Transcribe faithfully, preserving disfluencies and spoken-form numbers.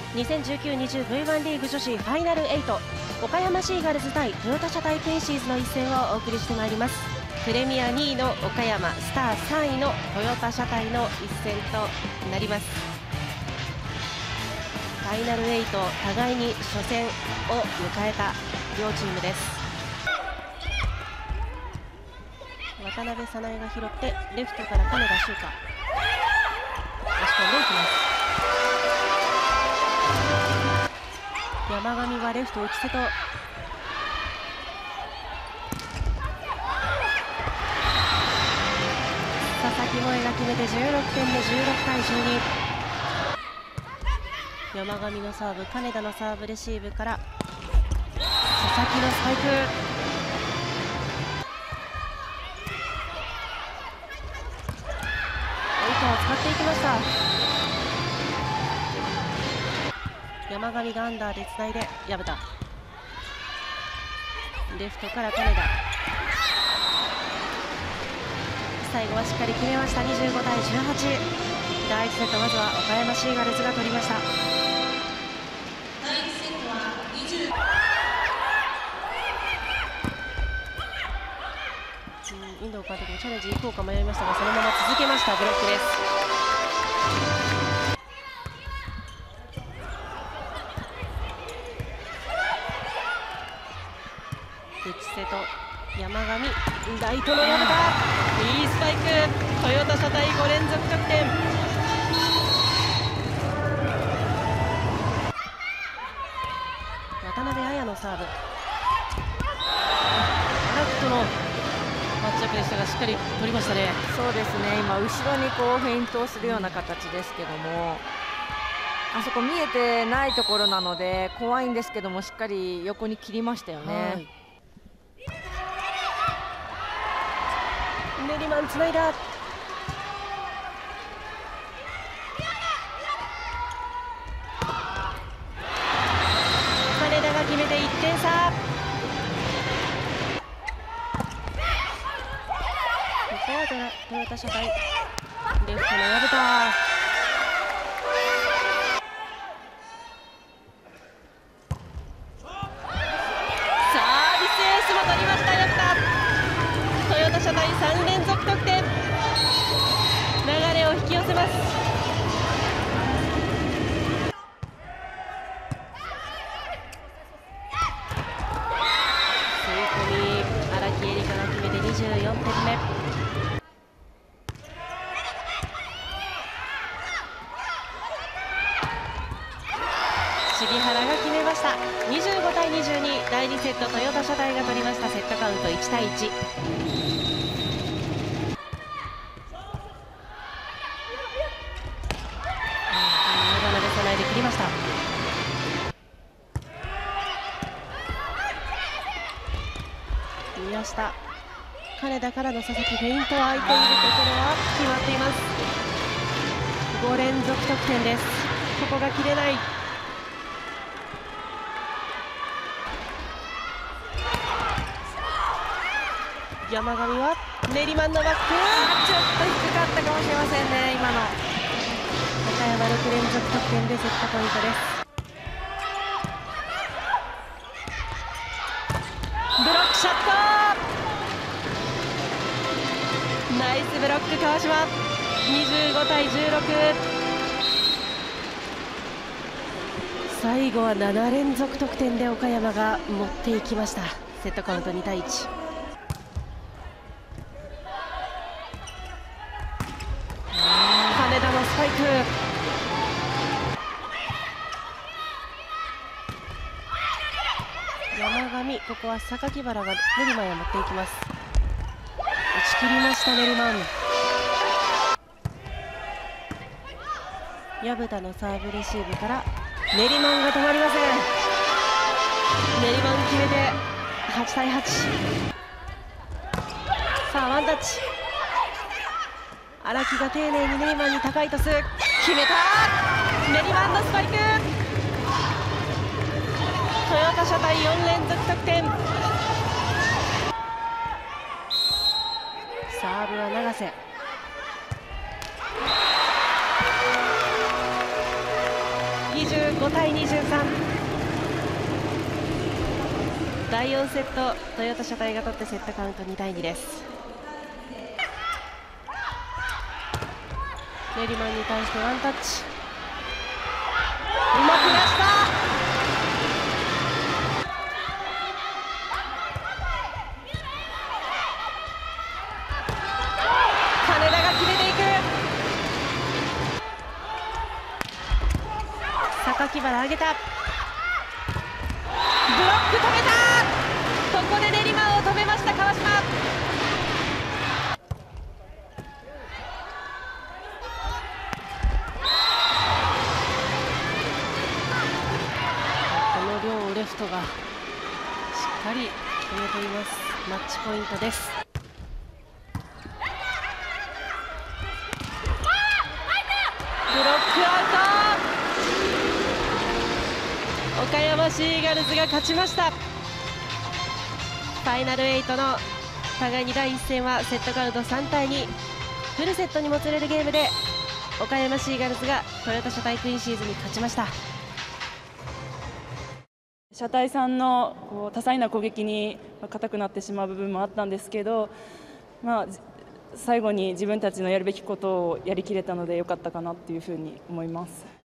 にせんじゅうきゅう にじゅう ブイワン リーグ女子ファイナルエイト、岡山シーガルズ対トヨタ車体ペイシーズの一戦をお送りしてまいります。プレミアにいの岡山、スターさんいのトヨタ車体の一戦となります。ファイナルエイト、互いに初戦を迎えた両チームです。渡辺早苗が拾ってレフトから金田修香、押し込んでいきます。山上はレフト内瀬戸、佐々木萌が決めてじゅうろくてんでじゅうろくたいじゅうに。山上のサーブ、金田のサーブレシーブから佐々木のスパイク、糸を使っていきました。山上がアンダーでつないで薮田、レフトから金田、最後はしっかり決めました。にじゅうごたいじゅうはち。だいいちセット、まずは岡山シーガルズが取りました。インド監督もチャレンジ行こうか迷いましたが、そのまま続けました。ブロックです。内瀬戸、山上、ライトの薮田、いいスパイク、トヨタ車体ご連続得点。渡辺彩のサーブ、ラフトのマッチアップでしたが、しっかり取りましたね。 そうですね、今後ろにこうフェイントをするような形ですけども、あそこ見えてないところなので怖いんですけども、しっかり横に切りましたよね。はい、 ネリマンつないだ。金田が決めていってん差。ここはトヨタ車体、レフトの薮田、サービスエースも取りました薮田。トヨタ車体さんれんぞく得点、流れを引き寄せます。吸い込み、荒木絵里香が決めてにじゅうよんてんめ。杉原が決めました。にじゅうごたいにじゅうに、だいにセットトヨタ車体が取りました。セットカウントいちたいいち。渡辺早苗で切りました。宮下、金田からの佐々木、フェイントは空いているところは決まっています。ごれんぞく得点です。ここが切れない。山上はネリマンのバック、 ちょっと低かったかもしれませんね。今の岡山ろくれんぞく得点でセットポイントです。ブロックショット、ナイスブロック川島。にじゅうごたいじゅうろく。最後はななれんぞく得点で岡山が持っていきました。セットカウントにたいいち。金田のスパイク、山上、ここは榊原がネリマンへ持っていきます。打ち切りましたネリマン。薮田のサーブレシーブからネリマンが止まりません。ネリマン決めてはちたいはち。さあワンタッチ、荒木が丁寧にネリマンに高いトス決めた。ネリマンのスパイク、トヨタ車体よんれんぞく得点。サーブは永瀬、 にじゅうごたいにじゅうさん。だいよんセット、トヨタ車体が取ってセットカウントにたいにです。ネリマンに対してワンタッチ、うまく出した。金田が決めていく。榊原上げた。ブロック止めた。ここで練馬を止めました川島。この両レフトがしっかり決めています。マッチポイントです。ブロックアウト。岡山シーガルズが勝ちました。ファイナルエイトの互いにだいいっ戦はセットカウントさんたいに、フルセットにもつれるゲームで岡山シーガルズがトヨタ車体クイーンシーズに勝ちました。 車体さんのこう多彩な攻撃に硬くなってしまう部分もあったんですけど、まあ、最後に自分たちのやるべきことをやりきれたのでよかったかなというふうに思います。